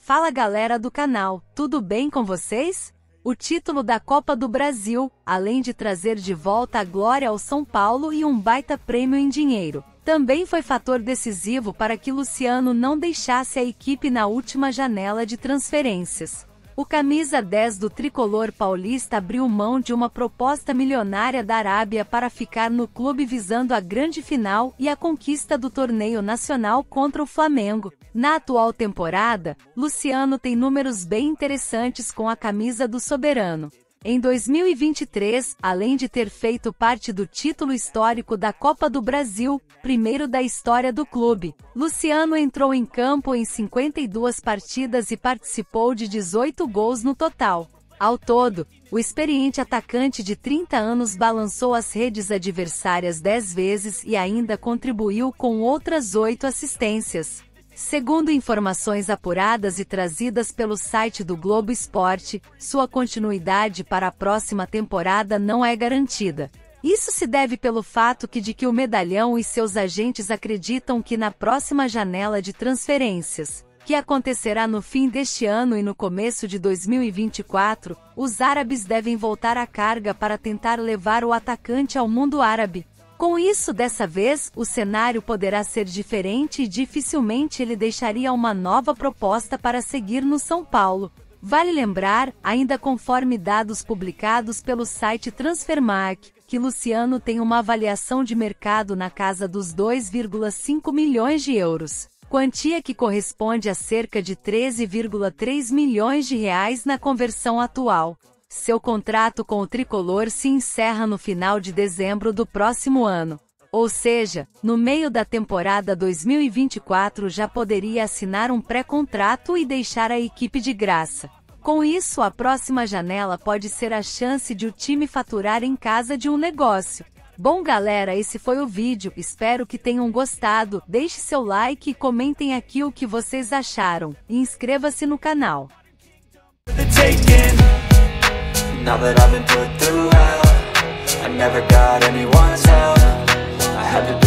Fala galera do canal, tudo bem com vocês? O título da Copa do Brasil, além de trazer de volta a glória ao São Paulo e um baita prêmio em dinheiro, também foi fator decisivo para que Luciano não deixasse a equipe na última janela de transferências. O camisa 10 do tricolor paulista abriu mão de uma proposta milionária da Arábia para ficar no clube visando a grande final e a conquista do torneio nacional contra o Flamengo. Na atual temporada, Luciano tem números bem interessantes com a camisa do soberano. Em 2023, além de ter feito parte do título histórico da Copa do Brasil, primeiro da história do clube, Luciano entrou em campo em 52 partidas e participou de 18 gols no total. Ao todo, o experiente atacante de 30 anos balançou as redes adversárias 10 vezes e ainda contribuiu com outras 8 assistências. Segundo informações apuradas e trazidas pelo site do Globo Esporte, sua continuidade para a próxima temporada não é garantida. Isso se deve pelo fato que o medalhão e seus agentes acreditam que na próxima janela de transferências, que acontecerá no fim deste ano e no começo de 2024, os árabes devem voltar à carga para tentar levar o atacante ao mundo árabe. Com isso, dessa vez, o cenário poderá ser diferente e dificilmente ele deixaria uma nova proposta para seguir no São Paulo. Vale lembrar, ainda conforme dados publicados pelo site Transfermarkt, que Luciano tem uma avaliação de mercado na casa dos 2,5 milhões de euros, quantia que corresponde a cerca de 13,3 milhões de reais na conversão atual. Seu contrato com o tricolor se encerra no final de dezembro do próximo ano. Ou seja, no meio da temporada 2024 já poderia assinar um pré-contrato e deixar a equipe de graça. Com isso, a próxima janela pode ser a chance de o time faturar em casa de um negócio. Bom galera, esse foi o vídeo, espero que tenham gostado, deixe seu like e comentem aqui o que vocês acharam, e inscreva-se no canal. Now that I've been put through hell, I never got anyone's help. I had to